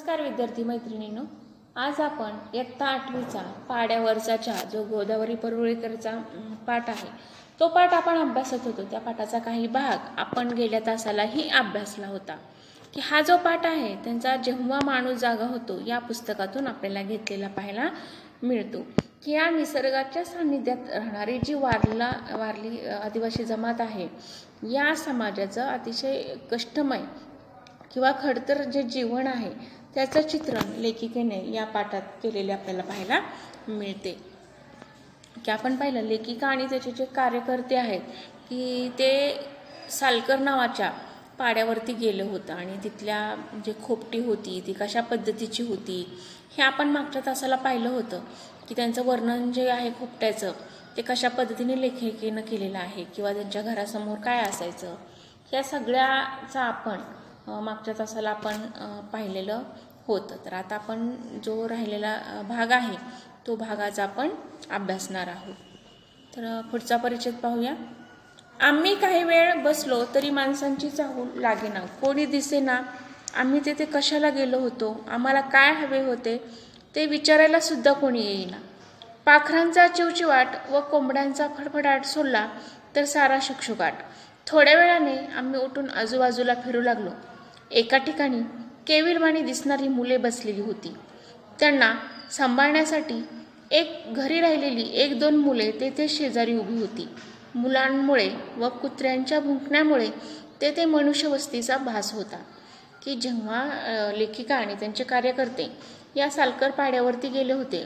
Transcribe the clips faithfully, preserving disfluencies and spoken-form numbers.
नमस्कार विद्यार्थी मैत्रिणींनो, आज आपण इयत्ता आठवीचा पाड्यावरचा चहा जो गोदावरी परुळेकरचा पाठ आहे तो पाठ आपण अभ्यासत होतो। त्या पाठाचा काही भाग आपण गेल्या तासालाही अभ्यासला होता की हा जो पाठ आहे त्यांचा जेव्हा माणूस जागा होतो या पुस्तकातून आपल्याला घेतलेला पाहायला मिळतो की या निसर्गाच्या सानिध्यात राहणारी जी वारला वारली आदिवासी जमात आहे या समाजाचं अतिशय कष्टमय किंवा खडतर जे जीवन आहे त्याचं चित्रण लेखिकेने या पाठात केलेले आपल्याला पाहायला मिळते। की आपण पाहिलं लेखिका आणि त्याचे जे कार्यकर्ते आहेत की ते सालकर नावाच्या पाड्यावरती गेले होते आणि तिथल्या जे खोपटी होती ती कशा पद्धतीची होती हे आपण मागच्या तासाला पाहिलं होतं की त्यांचं वर्णन जे आहे खोपट्याचं ते कशा पद्धतीने लेखिकेने केलेलं आहे किंवा त्यांच्या घरासमोर काय असायचं या सगळ्याचा आपण मागच्या तासाला आपण पाहिलेलं होतं। तर आता आपण जो राहिलेला भाग आहे तो भागाचा आपण अभ्यासणार आहोत। तर पुढचा परिच्छेद पाहूया। आम्ही काही वेळ बसलो तरी माणसांची चाहूल लागेना, कोणी दिसेना। आम्ही तेथे कशाला गेलो होतो, आम्हाला काय हवे होते ते विचारायला सुद्धा कोणी येईना। पाखरांचा चिवचिवाट व कोंबड्यांचा फडफडाट सोडला तर सारा शुकशुकाट। थोड्या वेळाने आम्ही उठून आजूबाजूला फिरू लागलो। एका ठिकाणी केविलवाणी दिसणारी मुले बसलेली होती। त्यांना सांभाळण्यासाठी एक घरी राहिलेली एक दोन मुले तेथे शेजारी उभी होती। मुलांमुळे व कुत्र्यांच्या भुंकण्यामुळे तेथे मनुष्यवस्तीचा भास होता। की जेव्हा लेखिका आणि त्यांचे कार्यकर्ते या सालकर पाड्यावरती गेले होते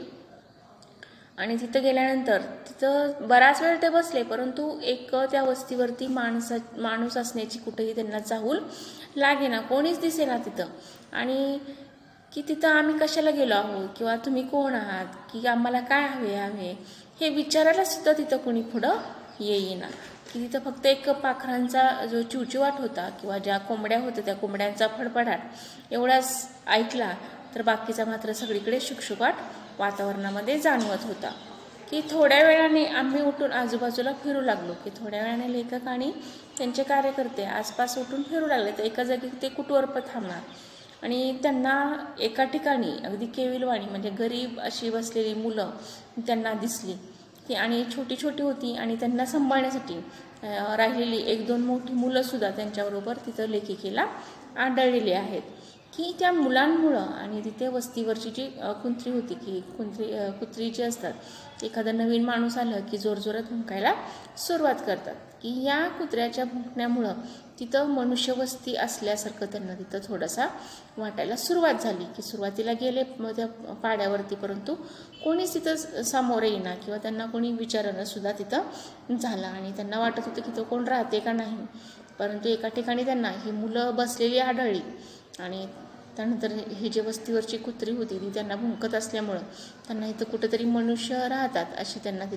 आणि तिथं गेल्यानंतर तिथं बराच वेळ ते बसले, परंतु एक त्या वस्तीवरती माणूस माणूस असण्याची कुठेही त्यांना चाहूल लागेना, कोणीच दिसेना तिथं। आणि की तिथं आम्ही कशाला गेलो आहोत किंवा तुम्ही कोण आहात की आम्हाला काय हवे हवे हे विचारायला सुद्धा तिथं कोणी पुढं येईना। की तिथं फक्त एक पाखरांचा जो चिवचिवाट होता किंवा ज्या कोंबड्या होत्या त्या कोंबड्यांचा फडफडाट एवढाच ऐकला, तर बाकीचा मात्र सगळीकडे शुकशुकाट वातावरणामध्ये जाणवत होता। की थोड्या वेळाने आम्ही उठून आजूबाजूला फिरू लागलो। की थोड्या वेळाने लेखक आणि त्यांचे कार्यकर्ते आसपास उठून फिरू लागले, तर एका जागी ते कुठवर थांबणार आणि त्यांना एका ठिकाणी अगदी केविलवाणी म्हणजे गरीब अशी बसलेली मुलं त्यांना दिसली की आणि छोटी छोटी होती आणि त्यांना सांभाळण्यासाठी राहिलेली एक दोन मोठी मुलं सुद्धा त्यांच्याबरोबर तिथं लेखिकेला आढळलेली आहेत। की त्या मुलांमुळं आणि तिथे वस्तीवरची जी कुंत्री होती की कुंत्री कुत्री जी असतात एखादा नवीन माणूस आलं की जोरजोरात भुंकायला सुरुवात करतात। की या कुत्र्याच्या भुंकण्यामुळं तिथं मनुष्यवस्ती असल्यासारखं त्यांना तिथं थोडासा वाटायला सुरुवात झाली। की सुरुवातीला गेले त्या पाड्यावरती, परंतु कोणीच तिथं समोर येईना किंवा त्यांना कोणी विचारणं सुद्धा तिथं झालं आणि त्यांना वाटत होतं की तो कोण राहते का नाही। परंतु एका ठिकाणी त्यांना ही मुलं बसलेली आढळली आणि त्यानंतर ही जी वस्तीवरची कुत्री होती ती त्यांना भुंकत असल्यामुळं त्यांना इथं कुठेतरी मनुष्य राहतात अशी त्यांना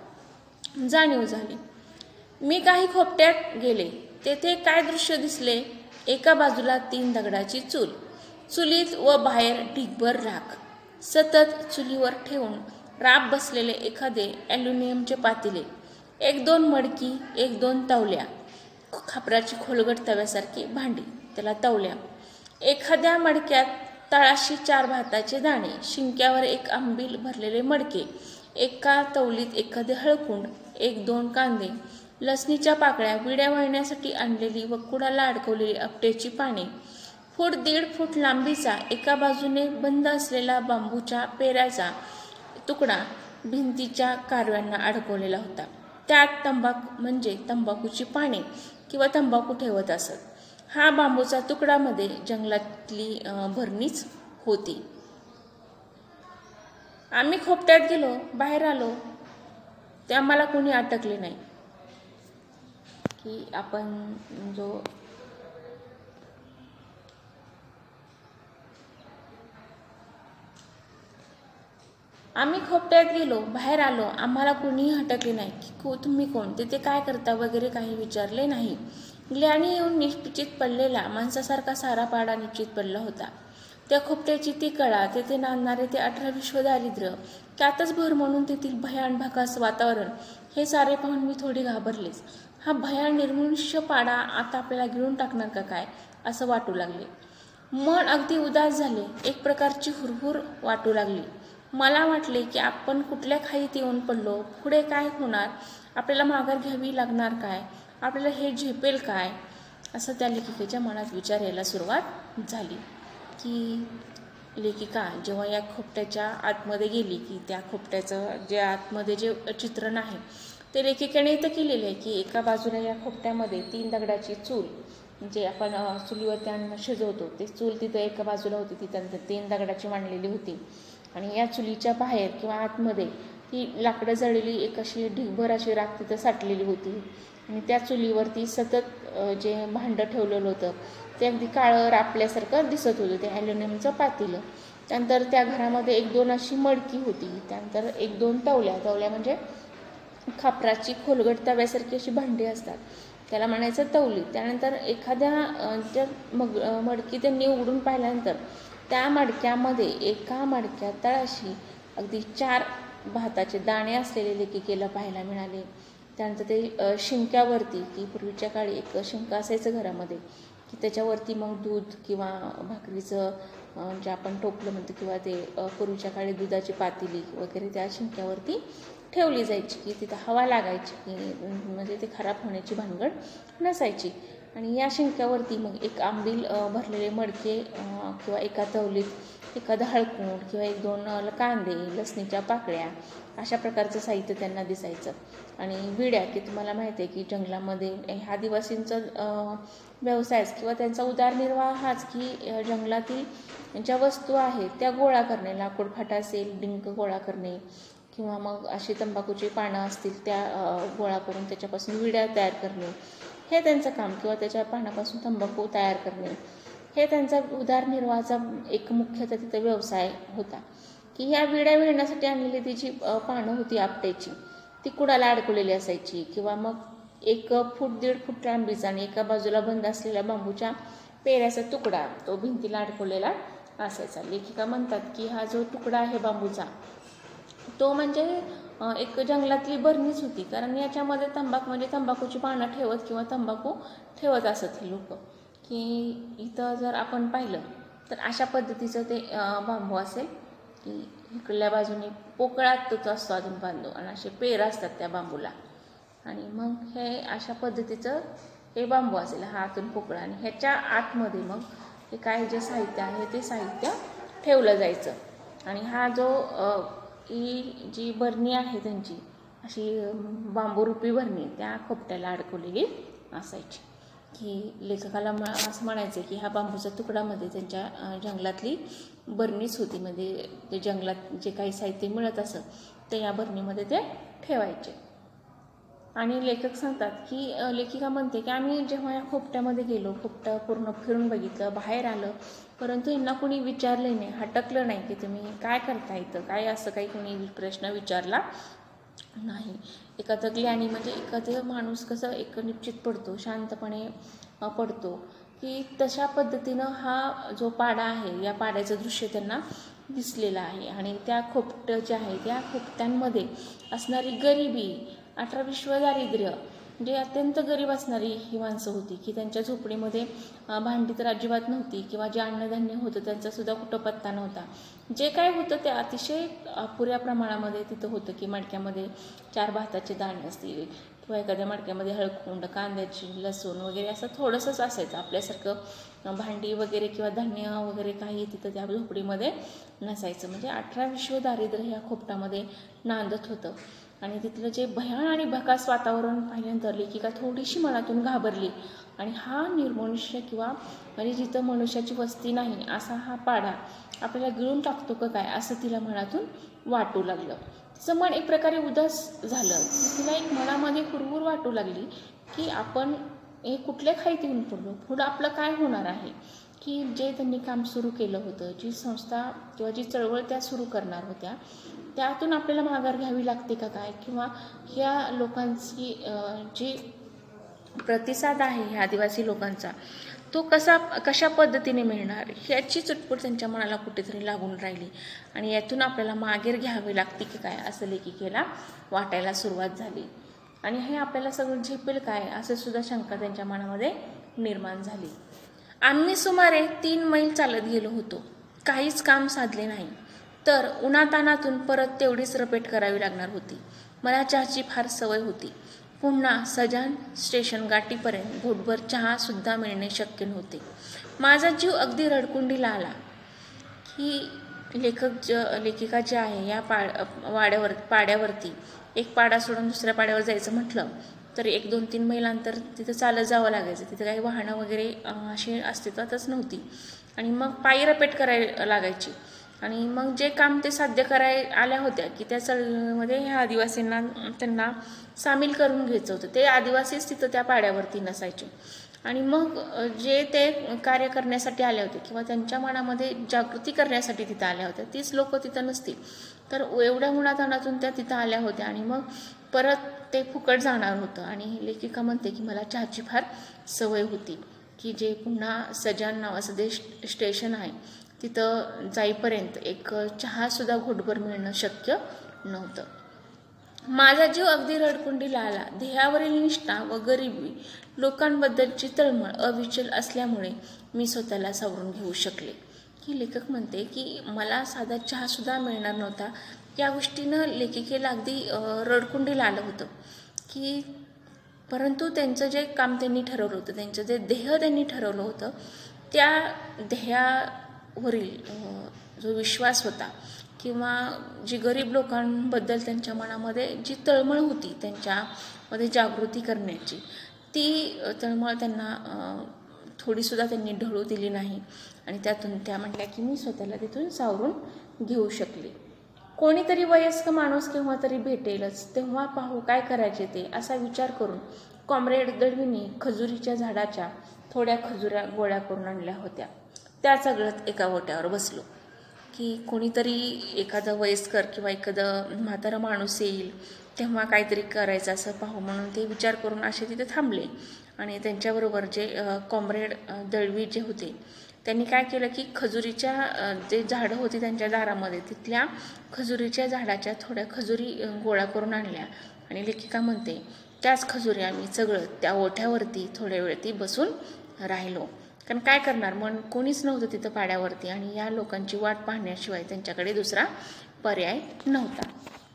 तिथं जाणीव झाली। मी काही खोपट्यात गेले, तेथे काय दृश्य दिसले। एका बाजूला तीन दगडाची चूल, चुलीत व बाहेर ढिगभर राख, सतत चुलीवर ठेवून राब बसलेले एखादे ॲल्युमिनियमचे पातेले, एक दोन मडकी, एक दोन तवल्या, खापराची खोलगट तव्यासारखी भांडी त्याला तवल्या, एखाद्या मडक्यात तळाशी चार भाताचे दाणे, शिंक्यावर एक आंबील भरलेले मडके, एका तवलीत एखादे हळकुंड, एक दोन कांदे, लसणीच्या पाकळ्या, विड्या वळण्यासाठी आणलेली व कुडाला अडकवलेली आपटेची पाने, फूट दीड फूट लांबीचा एका बाजूने बंद असलेला बांबूच्या पेऱ्याचा तुकडा भिंतीच्या कारव्यांना अडकवलेला होता। त्यात तंबाखू म्हणजे तंबाखूची पाने किंवा तंबाखू ठेवत असत। हा बांबूचा तुकडामध्ये जंगलातली भरणीच होती। आम्ही खोपट्यात गेलो, बाहेर आलो ते आम्हाला कोणी अटकले नाही। की आपण जो आम्ही खोपट्यात गेलो, बाहेर आलो, आम्हाला कोणीही हटकले नाही। की को तुम्ही कोण, तिथे काय करता वगैरे काही विचारले नाही। ग्ल्यानी येऊन निश्चित पडलेला माणसासारखा सारा पाडा निश्चित पडला होता। त्या खोपट्याची ती कळा, तेथे नांदणारे ते अठरा विश्व दारिद्र्य, त्यातच भर म्हणून तेथील भयान भाकास वातावरण हे सारे पाहून मी थोडी घाबरलेच। हा भयान निर्मनुष्य पाडा आता आपल्याला गिळून टाकणार का काय असं वाटू लागले। मन अगदी उदास झाले, एक प्रकारची हुरहुर वाटू लागली. मला वाटले की आपण कुठल्या खाईत येऊन पडलो, पुढे काय होणार, आपल्याला माघार घ्यावी लागणार काय, आपल्याला हे झेपेल काय, असं त्या लेखिकेच्या मनात विचार यायला सुरुवात झाली. की लेखिका जेव्हा या खोपट्याच्या आतमध्ये गेली, की त्या खोपट्याचं जे आतमध्ये जे चित्रण आहे ते लेखिकेने इथं केलेलं आहे. की एका बाजूला या खोपट्यामध्ये तीन दगडाची चूल, जे आपण चुलीवरती अन्न शिजवतो ते चूल तिथं एका बाजूला होती, ती त्यानंतर तीन दगडाची मांडलेली होती. आणि या चुलीच्या बाहेर किंवा आतमध्ये ती लाकडं जळलेली एक अशी ढिगभर अशी राख तिथं साठलेली होती. आणि त्या चुलीवरती सतत जे भांडं ठेवलेलं होतं ते अगदी काळं रापल्यासारखं दिसत होतं, ते ॲल्युमिनियमचं पातेलं. त्यानंतर त्या घरामध्ये एक दोन अशी मडकी होती, त्यानंतर एक दोन तवल्या, तवल्या म्हणजे खापराची खोलगट तव्यासारखी अशी भांडी असतात त्याला म्हणायचं तवली. त्यानंतर एखाद्या ज्या मग मडकी त्यांनी उघडून पाहिल्यानंतर त्या मडक्यामध्ये एका मडक्यात तळाशी अगदी चार भाताचे दाणे असलेले लेखिकेला पाहायला मिळाले. त्यानंतर ते शिंक्यावरती, की पूर्वीच्या काळी एक शिंका असायचं घरामध्ये, की त्याच्यावरती मग दूध किंवा भाकरीचं जे आपण टोपलं म्हणतो किंवा ते पूर्वीच्या काळी दुधाची पातेली वगैरे त्या शिंक्यावरती ठेवली जायची, की तिथं हवा लागायची, की म्हणजे ते खराब होण्याची भानगड नसायची. आणि या शिंक्यावरती मग एक आंबील भरलेले मडके किंवा एका तवलीत एखादं हळकुंड किंवा एक दोन कांदे, लसणीच्या पाकळ्या अशा प्रकारचं साहित्य त्यांना दिसायचं. आणि विड्या, की तुम्हाला माहिती आहे की जंगलामध्ये ह्या आदिवासींचा व्यवसायच किंवा त्यांचा उदरनिर्वाह हाच, की जंगलातील ज्या वस्तू आहेत त्या गोळा करणे, लाकूड फाटा असेल, डिंक गोळा करणे किंवा मग अशी तंबाखूची पानं असतील त्या गोळा करून त्याच्यापासून विड्या तयार करणे, हे त्यांचं काम, किंवा त्याच्या पानापासून तंबाखू तयार करणे, हे त्यांचा उदरनिर्वाहाचा एक मुख्यतः तिथं व्यवसाय होता. की ह्या विड्या विणण्यासाठी आणलेली ती जी पानं होती आपट्याची, ती कुडाला अडकवलेली असायची, किंवा मग एक फूट दीड फूट लांबीचा आणि एका बाजूला बंद असलेल्या बांबूच्या पेऱ्याचा तुकडा तो भिंतीला अडकवलेला असायचा. लेखिका म्हणतात की हा जो तुकडा आहे बांबूचा तो म्हणजे एक जंगलातली बरणीच होती, कारण याच्यामध्ये तंबाखू म्हणजे तंबाखूची पानं ठेवत किंवा तंबाखू ठेवत असत हे लोक. की इथं जर आपण पाहिलं तर अशा पद्धतीचं ते बांबू असेल, की इकडल्या बाजूने पोकळात तो असतो अजून बांधू, आणि असे पेर असतात त्या बांबूला, आणि मग हे अशा पद्धतीचं हे बांबू असेल, हा आतून पोकळा, आणि ह्याच्या आतमध्ये मग हे काय जे साहित्य आहे ते साहित्य ठेवलं जायचं. आणि हा जो ही जी बरणी आहे त्यांची अशी बांबूरूपी बरणी त्या खोपट्याला अडकवलेली असायची. की लेखकाला असं म्हणायचं की ह्या बांबूच्या तुकडामध्ये त्यांच्या जंगलातली बरणीच होती, म्हणजे ते जंगलात जे काही साहित्य मिळत असं ते या बरणीमध्ये ते ठेवायचे. आणि लेखक सांगतात की लेखिका म्हणते की आम्ही जेव्हा या खोपट्यामध्ये गेलो, खोपटं पूर्ण फिरून बघितलं, बाहेर आलं, परंतु यांना कोणी विचारलं नाही, हटकलं नाही की तुम्ही काय करता इथं, काय असं काही कोणी प्रश्न विचारला नाही. एखादं ज्ञानी म्हणजे एखादं माणूस कसं एक निश्चित पडतो, शांतपणे पडतो, की तशा पद्धतीनं हा जो पाडा आहे या पाड्याचं दृश्य त्यांना दिसलेलं आहे. आणि त्या खोपटं जे आहे त्या खोपट्यांमध्ये असणारी गरिबी, अठरा विश्व दारिद्र्य, म्हणजे अत्यंत गरीब असणारी ही माणसं होती, की त्यांच्या झोपडीमध्ये भांडी तर अजिबात नव्हती, किंवा जे अन्नधान्य होतं त्यांचासुद्धा कुठं पत्ता नव्हता. जे काय होतं ते अतिशय अपुऱ्या प्रमाणामध्ये तिथं होतं. की मडक्यामध्ये चार भाताचे दाणे असतील, किंवा एखाद्या मडक्यामध्ये हळकुंड, कांद्याची, लसूण वगैरे असं थोडंसंच असायचं. आपल्यासारखं भांडी वगैरे किंवा धान्य वगैरे काही तिथं त्या झोपडीमध्ये नसायचं. म्हणजे अठरा विश्व दारिद्र्य ह्या खोपटामध्ये नांदत होतं. आणि तिथलं जे भयान आणि भकास वातावरण पाहिल्यानंतर लेखिका थोडीशी मनातून घाबरली, आणि हा निर्मनुष्य किंवा म्हणजे जिथं मनुष्याची वस्ती नाही असा हा पाडा आपल्याला गिळून टाकतो का काय असं तिला मनातून वाटू लागलं. तिचं मन एक प्रकारे उदास झालं. तिला एक मनामध्ये हुरहुर वाटू लागली की आपण हे कुठल्या खाईत येऊन पडलो, पुढं आपलं काय होणार आहे. की जे त्यांनी काम सुरू केलं होतं, जी संस्था किंवा जी चळवळ त्या सुरू करणार होत्या, त्यातून आपल्याला माघार घ्यावी लागते का काय, किंवा ह्या लोकांची जी प्रतिसाद आहे ह्या आदिवासी लोकांचा तो कसा कशा पद्धतीने मिळणार, ह्याची चुटपूट त्यांच्या मनाला कुठेतरी लागून राहिली. आणि यातून आपल्याला माघार घ्यावी लागते की काय असं लेखिकेला वाटायला सुरुवात झाली. आणि हे आपल्याला सगळं झेपेल काय असं सुद्धा शंका त्यांच्या मनामध्ये निर्माण झाली. आम्ही सुमारे तीन मैल चालत गेलो होतो. काहीच काम साधले नाही, तर उन्हातानातून परत तेवढीच रपेट करावी लागणार होती. मला चहाची फार सवय होती. पुन्हा सजान स्टेशन गाठीपर्यंत घोटभर चहासुद्धा मिळणे शक्य नव्हते. माझा जीव अगदी रडकुंडीला आला की लेखक ज लेखिका जे आहे या पा वाड्यावर पाड्यावरती एक पाडा सोडून दुसऱ्या पाड्यावर जायचं म्हटलं तर एक दोन तीन मैलांतर तिथं चालत जावं लागायचं. तिथं काही वाहनं वगैरे अशी अस्तित्वातच नव्हती आणि मग पायी रपेट करायला लागायची. आणि मग जे काम ते साध्य कराय आल्या होत्या की त्या चळवळीमध्ये ह्या आदिवासींना त्यांना सामील करून घ्यायचं होतं. ते आदिवासीच तिथं त्या पाड्यावरती नसायचे. आणि मग जे ते कार्य करण्यासाठी आले होते किंवा त्यांच्या मनामध्ये जागृती करण्यासाठी तिथं आल्या होत्या तीच लोक तिथं नसतील तर एवढ्या उन्हातानातून त्या तिथं आल्या होत्या आणि मग परत ते फुकट जाणार होतं. आणि लेखिका म्हणते की मला चहाची फार सवय होती की जे पुन्हा सजान नावाचं जे स्टेशन आहे तिथं जाईपर्यंत एक चहासुद्धा घोटभर मिळणं शक्य नव्हतं. माझा जीव अगदी रडकुंडीला आला. ध्येयावरील निष्ठा व गरिबी लोकांबद्दलची तळमळ अविचल असल्यामुळे मी स्वतःला सावरून घेऊ शकले. की लेखक म्हणते की मला साधा चहासुद्धा मिळणार नव्हता. या गोष्टीनं लेखिकेला अगदी रडकुंडीला आलं होतं की परंतु त्यांचं जे काम त्यांनी ठरवलं होतं, त्यांचं जे ध्येय त्यांनी ठरवलं होतं त्या ध्येयावरील जो विश्वास होता किंवा जी गरीब लोकांबद्दल त्यांच्या मनामध्ये जी तळमळ होती त्यांच्यामध्ये जागृती करण्याची ती तळमळ त्यांना थोडीसुद्धा त्यांनी ढळू दिली नाही. आणि त्यातून त्या म्हटल्या की मी स्वतःला तिथून सावरून घेऊ शकले. कोणीतरी वयस्क माणूस केव्हा तरी भेटेलच, तेव्हा पाहू काय करायचे ते असा विचार करून कॉम्रेड दळवींनी खजुरीच्या झाडाच्या थोड्या खजुऱ्या गोळ्या करून आणल्या होत्या. त्या सगळ्यात एका ओट्यावर बसलो की कोणीतरी एखादं वयस्कर किंवा एखादं म्हातारा माणूस येईल तेव्हा काहीतरी करायचं असं पाहू म्हणून ते विचार करून असे तिथे थांबले. आणि त्यांच्याबरोबर जे कॉम्रेड दळवी जे होते त्यांनी काय केलं की खजुरीच्या जे झाडं होती त्यांच्या दारामध्ये तिथल्या खजुरीच्या झाडाच्या थोड्या खजुरी गोळा करून आणल्या. आणि लेखिका म्हणते त्याच खजुरी आम्ही सगळं त्या ओठ्यावरती थोड्या वेळ ती बसून राहिलो. कारण काय करणार, मन कोणीच नव्हतं तिथं पाड्यावरती आणि या लोकांची वाट पाहण्याशिवाय त्यांच्याकडे दुसरा पर्याय नव्हता.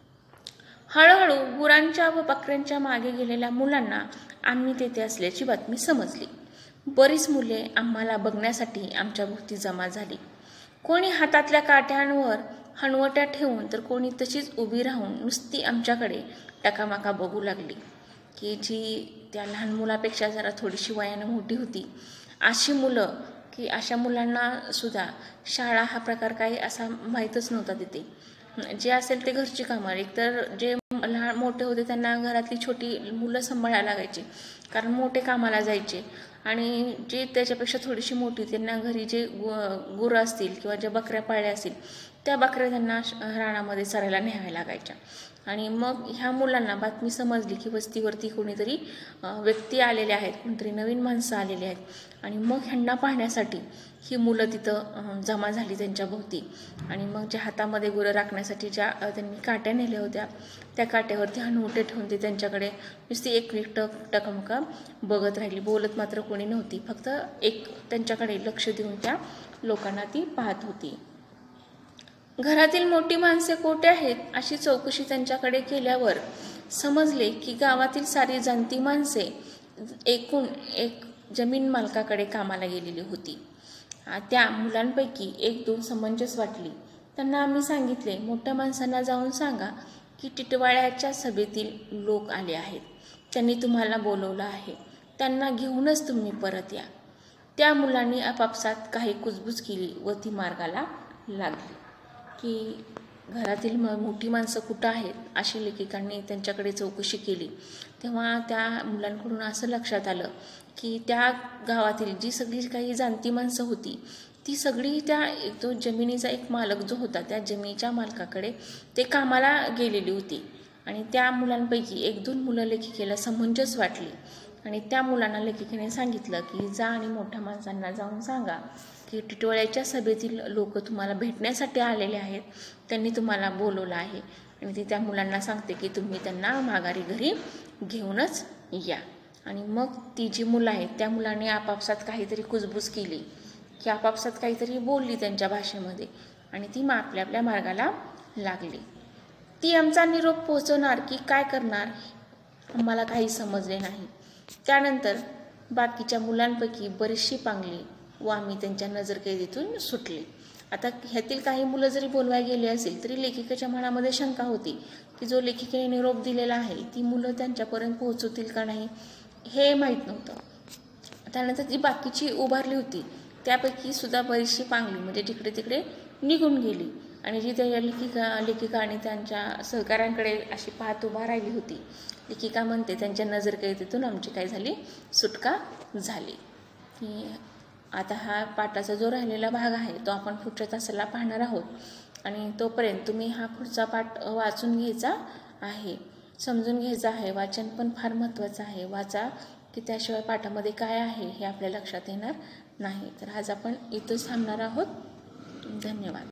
हळूहळू गुरांच्या व बकऱ्यांच्या मागे गेलेल्या मुलांना आम्ही तेथे असल्याची बातमी समजली. बरीच मुले आम्हाला बघण्यासाठी आमच्या भोवती जमा झाली. कोणी हातातल्या काठ्यांवर हणवट्या ठेवून तर कोणी तशीच उभी राहून नुसती आमच्याकडे टकामाका बघू लागली. की जी त्या लहान मुलापेक्षा जरा थोडीशी वयानं मोठी होती अशी मुलं की अशा मुलांना सुद्धा शाळा हा प्रकार काही असा माहीतच नव्हता तिथे. जे असेल ते घरची कामं. एकतर जे लहान मोठे होते त्यांना घरातली छोटी मुलं सांभाळायला लागायची कारण मोठे कामाला जायचे. आणि जे त्याच्यापेक्षा थोडीशी मोठी त्यांना घरी जे गु गुरं असतील किंवा ज्या बकऱ्या पाळल्या असतील त्या बकऱ्या त्यांना रानामध्ये चरायला न्याव्या लागायच्या. आणि मग ह्या मुलांना बातमी समजली की वस्तीवरती कोणीतरी व्यक्ती आलेले आहेत, कोणतरी नवीन माणसं आलेली आहेत. आणि मग ह्यांना पाहण्यासाठी ही मुलं तिथं जमा झाली त्यांच्या भोवती. आणि मग ज्या हातामध्ये गुरं राखण्यासाठी ज्या त्यांनी काट्या नेल्या होत्या त्या काट्यावरती हणवटे ठेवून ते त्यांच्याकडे नुसती एक टक टकमका बघत राहिली. बोलत मात्र कोणी नव्हती, फक्त एक त्यांच्याकडे लक्ष देऊन त्या लोकांना ती पाहत होती. घरातील मोठी माणसे कोठे आहेत अशी चौकशी त्यांच्याकडे केल्यावर समजले की गावातील सारी जाणती माणसे एकूण एक जमीन मालकाकडे कामाला गेलेली होती. त्या मुलांपैकी एक दोन समंजस वाटली. त्यांना आम्ही सांगितले मोठ्या माणसांना जाऊन सांगा की टिटवाळ्याच्या सभेतील लोक आले आहेत, त्यांनी तुम्हाला बोलवलं आहे, त्यांना घेऊनच तुम्ही परत या. त्या मुलांनी आपापसात काही कुजबूज केली व ती मार्गाला लागली. की घरातील म मोठी माणसं कुठं आहेत अशी लेखिकांनी त्यांच्याकडे चौकशी केली तेव्हा त्या मुलांकडून असं लक्षात आलं की त्या गावातील जी सगळी काही जाणती माणसं होती ती सगळी त्या तो जमिनीचा एक मालक जो होता त्या जमिनीच्या मालकाकडे ते कामाला गेलेली होती. आणि त्या मुलांपैकी एक दोन मुलं लेखिकेला समंजस वाटली आणि त्या मुलांना लेखिकेने सांगितलं की जा आणि मोठ्या माणसांना जाऊन सांगा की टिटवाळ्याच्या सभेतील लोक तुम्हाला भेटण्यासाठी आलेले आहेत, त्यांनी तुम्हाला बोलवलं आहे. आणि ती त्या मुलांना सांगते की तुम्ही त्यांना माघारी घरी घेऊनच या. आणि मग ती जी मुलं आहेत त्या मुलांनी आपापसात काहीतरी कुजबूज केली की आपापसात काहीतरी बोलली त्यांच्या भाषेमध्ये आणि ती मग आपल्या आपल्या मार्गाला लागली. ती आमचा निरोप पोहोचवणार की काय करणार आम्हाला काही समजले नाही. त्यानंतर बाकीच्या मुलांपैकी बरीचशी पांगली व आम्ही त्यांच्या नजरकैदेतून सुटले. आता ह्यातील काही मुलं जरी बोलवायला गेली असेल तरी लेखिकेच्या मनामध्ये शंका होती की जो लेखिकेने निरोप दिलेला आहे ती मुलं त्यांच्यापर्यंत पोहोचवतील का नाही हे माहीत नव्हतं. त्यानंतर जी बाकीची उभारली होती त्यापैकी सुद्धा बरीचशी पांगली म्हणजे जिकडे तिकडे निघून गेली आणि जी त्या लेखिका लेखिका आणि त्यांच्या सहकाऱ्यांकडे अशी पाहत उभा राहिली होती. लेखिका म्हणते त्यांच्या नजरकैदेतून आमची काय झाली सुटका झाली. की आता हा पाठाचा जो राहिलेला भाग आहे तो आपण पुढच्या तासाला पाहणार आहोत आणि तोपर्यंत तुम्ही हा पुढचा पाठ वाचून घ्यायचा आहे, समजून घ्यायचं आहे. वाचन पण फार महत्त्वाचं आहे. वाचा की त्याशिवाय पाठामध्ये काय आहे हे आपल्या लक्षात येणार नाही. तर आज आपण इथंच थांबणार आहोत. धन्यवाद.